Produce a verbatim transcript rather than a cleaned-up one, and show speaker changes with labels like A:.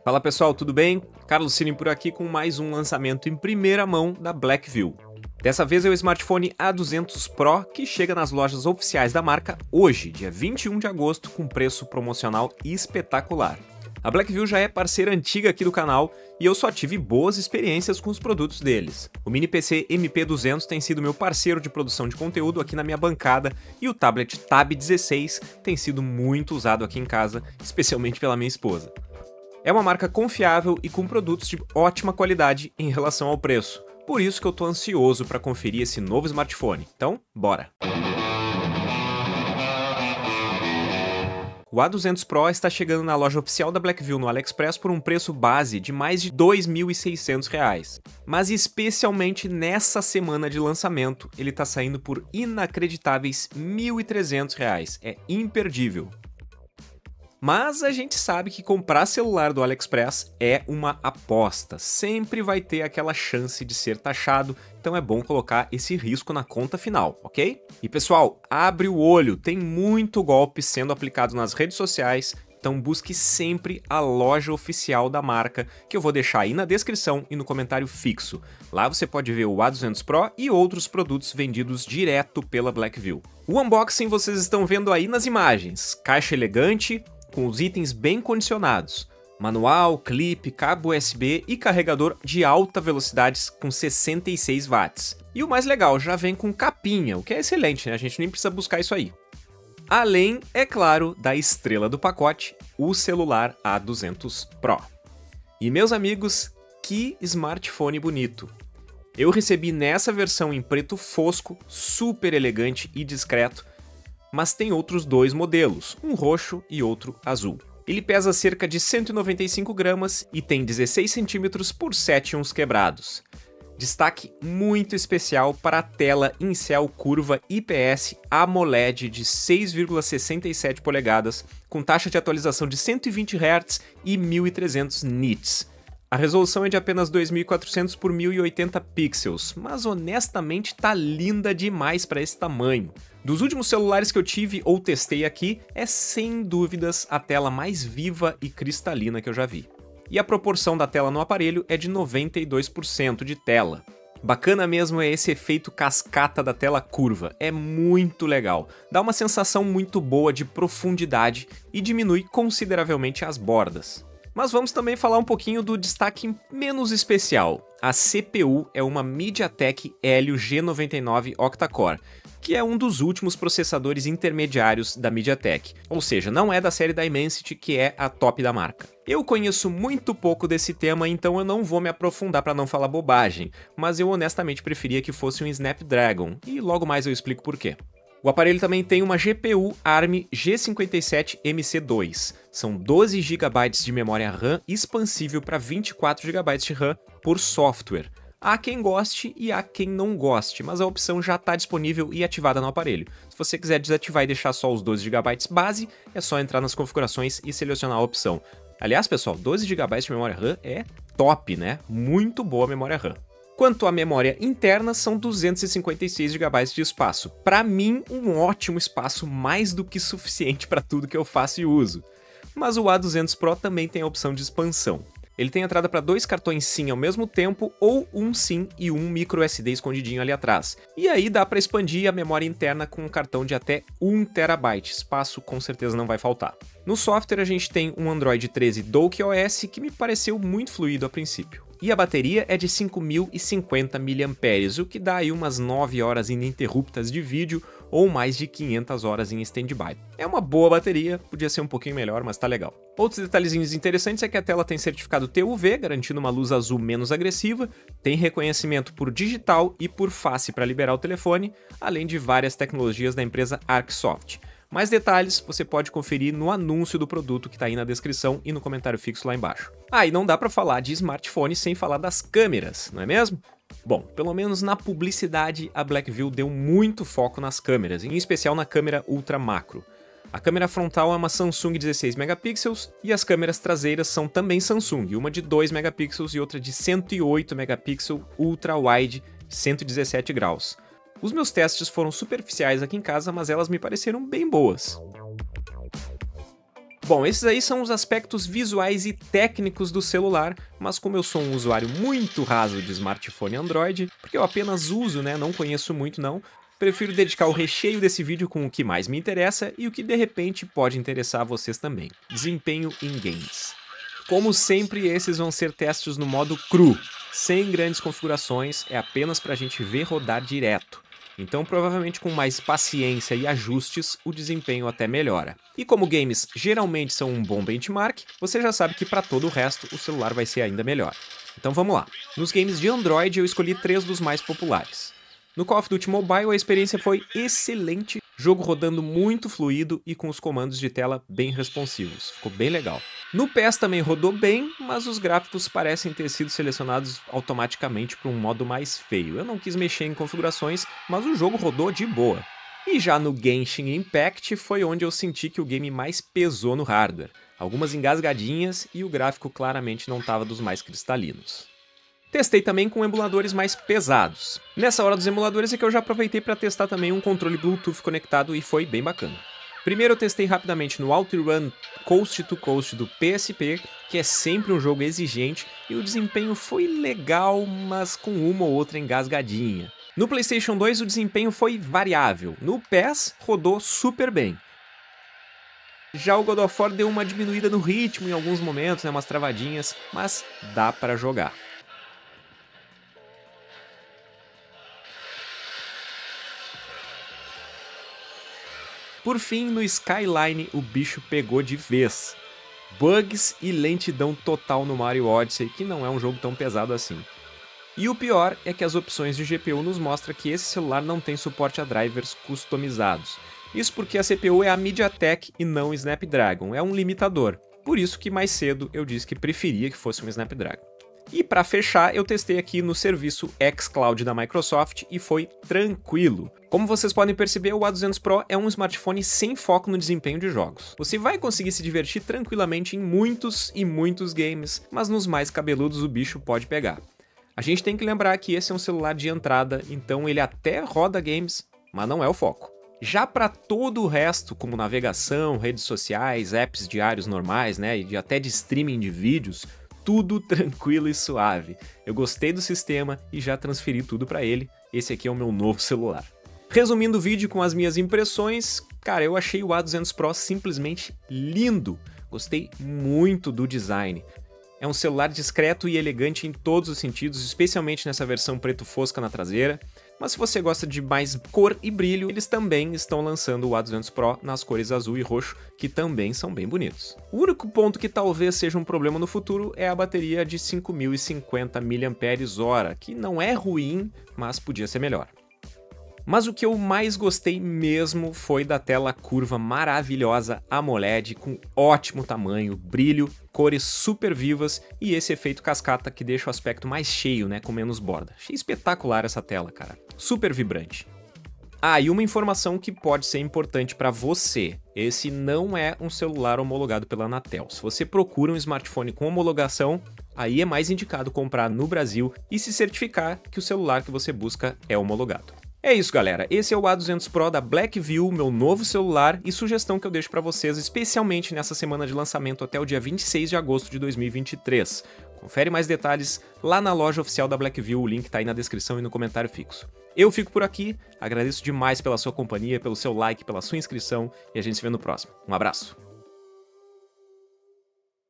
A: Fala pessoal, tudo bem? Carlos Cine por aqui com mais um lançamento em primeira mão da Blackview. Dessa vez é o smartphone A duzentos Pro que chega nas lojas oficiais da marca hoje, dia vinte e um de agosto, com preço promocional espetacular. A Blackview já é parceira antiga aqui do canal e eu só tive boas experiências com os produtos deles. O mini P C M P duzentos tem sido meu parceiro de produção de conteúdo aqui na minha bancada e o tablet Tab dezesseis tem sido muito usado aqui em casa, especialmente pela minha esposa. É uma marca confiável e com produtos de ótima qualidade em relação ao preço. Por isso que eu tô ansioso para conferir esse novo smartphone. Então, bora! O A duzentos Pro está chegando na loja oficial da Blackview no AliExpress por um preço base de mais de dois mil e seiscentos reais. Mas especialmente nessa semana de lançamento, ele está saindo por inacreditáveis mil e trezentos reais. É imperdível. Mas a gente sabe que comprar celular do AliExpress é uma aposta, sempre vai ter aquela chance de ser taxado, então é bom colocar esse risco na conta final, ok? E pessoal, abre o olho, tem muito golpe sendo aplicado nas redes sociais, então busque sempre a loja oficial da marca, que eu vou deixar aí na descrição e no comentário fixo. Lá você pode ver o A duzentos Pro e outros produtos vendidos direto pela Blackview. O unboxing vocês estão vendo aí nas imagens, caixa elegante, com os itens bem condicionados, manual, clipe, cabo U S B e carregador de alta velocidade com sessenta e seis watts. E o mais legal, já vem com capinha, o que é excelente, né? A gente nem precisa buscar isso aí. Além, é claro, da estrela do pacote, o celular A duzentos Pro. E meus amigos, que smartphone bonito! Eu recebi nessa versão em preto fosco, super elegante e discreto, mas tem outros dois modelos, um roxo e outro azul. Ele pesa cerca de cento e noventa e cinco gramas e tem dezesseis centímetros por sete e uns quebrados. Destaque muito especial para a tela Incel curva I P S AMOLED de seis vírgula sessenta e sete polegadas, com taxa de atualização de cento e vinte hertz e mil e trezentos nits. A resolução é de apenas dois mil e quatrocentos por mil e oitenta pixels, mas honestamente tá linda demais para esse tamanho. Dos últimos celulares que eu tive ou testei aqui, é sem dúvidas a tela mais viva e cristalina que eu já vi. E a proporção da tela no aparelho é de noventa e dois por cento de tela. Bacana mesmo é esse efeito cascata da tela curva, é muito legal. Dá uma sensação muito boa de profundidade e diminui consideravelmente as bordas. Mas vamos também falar um pouquinho do destaque menos especial. A C P U é uma MediaTek Helio G noventa e nove Octa-core, que é um dos últimos processadores intermediários da MediaTek, ou seja, não é da série Dimensity, que é a top da marca. Eu conheço muito pouco desse tema, então eu não vou me aprofundar para não falar bobagem, mas eu honestamente preferia que fosse um Snapdragon, e logo mais eu explico por quê. O aparelho também tem uma G P U ARM G cinquenta e sete M C dois. São doze gigabytes de memória RAM expansível para vinte e quatro gigabytes de RAM por software. Há quem goste e há quem não goste, mas a opção já está disponível e ativada no aparelho. Se você quiser desativar e deixar só os doze gigabytes base, é só entrar nas configurações e selecionar a opção. Aliás, pessoal, doze gigabytes de memória RAM é top, né? Muito boa a memória RAM. Quanto à memória interna, são duzentos e cinquenta e seis gigabytes de espaço. Para mim, um ótimo espaço, mais do que suficiente para tudo que eu faço e uso. Mas o A duzentos Pro também tem a opção de expansão. Ele tem entrada para dois cartões SIM ao mesmo tempo, ou um SIM e um micro S D escondidinho ali atrás. E aí dá para expandir a memória interna com um cartão de até um terabyte, espaço com certeza não vai faltar. No software a gente tem um Android treze Dock O S que me pareceu muito fluido a princípio. E a bateria é de cinco mil e cinquenta miliampères-hora, o que dá aí umas nove horas ininterruptas de vídeo ou mais de quinhentas horas em stand-by. É uma boa bateria, podia ser um pouquinho melhor, mas tá legal. Outros detalhezinhos interessantes é que a tela tem certificado T U V, garantindo uma luz azul menos agressiva, tem reconhecimento por digital e por face para liberar o telefone, além de várias tecnologias da empresa Arcsoft. Mais detalhes você pode conferir no anúncio do produto que está aí na descrição e no comentário fixo lá embaixo. Ah, e não dá para falar de smartphone sem falar das câmeras, não é mesmo? Bom, pelo menos na publicidade a Blackview deu muito foco nas câmeras, em especial na câmera ultra macro. A câmera frontal é uma Samsung dezesseis megapixels e as câmeras traseiras são também Samsung, uma de dois megapixels e outra de cento e oito megapixels ultra wide cento e dezessete graus. Os meus testes foram superficiais aqui em casa, mas elas me pareceram bem boas. Bom, esses aí são os aspectos visuais e técnicos do celular, mas como eu sou um usuário muito raso de smartphone Android, porque eu apenas uso, né, não conheço muito não, prefiro dedicar o recheio desse vídeo com o que mais me interessa e o que de repente pode interessar a vocês também: desempenho em games. Como sempre, esses vão ser testes no modo cru, sem grandes configurações, é apenas pra gente ver rodar direto. Então provavelmente com mais paciência e ajustes, o desempenho até melhora. E como games geralmente são um bom benchmark, você já sabe que para todo o resto o celular vai ser ainda melhor. Então vamos lá. Nos games de Android eu escolhi três dos mais populares. No Call of Duty Mobile a experiência foi excelente, jogo rodando muito fluido e com os comandos de tela bem responsivos, ficou bem legal. No P E S também rodou bem, mas os gráficos parecem ter sido selecionados automaticamente para um modo mais feio. Eu não quis mexer em configurações, mas o jogo rodou de boa. E já no Genshin Impact foi onde eu senti que o game mais pesou no hardware. Algumas engasgadinhas e o gráfico claramente não estava dos mais cristalinos. Testei também com emuladores mais pesados. Nessa hora dos emuladores é que eu já aproveitei para testar também um controle Bluetooth conectado e foi bem bacana. Primeiro eu testei rapidamente no OutRun Coast to Coast do P S P, que é sempre um jogo exigente, e o desempenho foi legal, mas com uma ou outra engasgadinha. No PlayStation dois o desempenho foi variável, no P E S rodou super bem. Já o God of War deu uma diminuída no ritmo em alguns momentos, né, umas travadinhas, mas dá para jogar. Por fim, no Skyline o bicho pegou de vez. Bugs e lentidão total no Mario Odyssey, que não é um jogo tão pesado assim. E o pior é que as opções de G P U nos mostram que esse celular não tem suporte a drivers customizados. Isso porque a C P U é a MediaTek e não o Snapdragon, é um limitador. Por isso que mais cedo eu disse que preferia que fosse um Snapdragon. E para fechar, eu testei aqui no serviço xCloud da Microsoft e foi tranquilo. Como vocês podem perceber, o A duzentos Pro é um smartphone sem foco no desempenho de jogos. Você vai conseguir se divertir tranquilamente em muitos e muitos games, mas nos mais cabeludos o bicho pode pegar. A gente tem que lembrar que esse é um celular de entrada, então ele até roda games, mas não é o foco. Já para todo o resto, como navegação, redes sociais, apps diários normais, né, e até de streaming de vídeos, tudo tranquilo e suave. Eu gostei do sistema e já transferi tudo para ele. Esse aqui é o meu novo celular. Resumindo o vídeo com as minhas impressões, cara, eu achei o A duzentos Pro simplesmente lindo. Gostei muito do design. É um celular discreto e elegante em todos os sentidos, especialmente nessa versão preto fosca na traseira. Mas se você gosta de mais cor e brilho, eles também estão lançando o A duzentos Pro nas cores azul e roxo, que também são bem bonitos. O único ponto que talvez seja um problema no futuro é a bateria de cinco mil e cinquenta miliampères-hora, que não é ruim, mas podia ser melhor. Mas o que eu mais gostei mesmo foi da tela curva maravilhosa AMOLED com ótimo tamanho, brilho, cores super vivas e esse efeito cascata que deixa o aspecto mais cheio, né, com menos borda. Achei espetacular essa tela, cara. Super vibrante. Ah, e uma informação que pode ser importante para você. Esse não é um celular homologado pela Anatel. Se você procura um smartphone com homologação, aí é mais indicado comprar no Brasil e se certificar que o celular que você busca é homologado. É isso, galera. Esse é o A duzentos Pro da Blackview, meu novo celular, e sugestão que eu deixo para vocês, especialmente nessa semana de lançamento até o dia vinte e seis de agosto de dois mil e vinte e três. Confere mais detalhes lá na loja oficial da Blackview, o link tá aí na descrição e no comentário fixo. Eu fico por aqui, agradeço demais pela sua companhia, pelo seu like, pela sua inscrição, e a gente se vê no próximo. Um abraço!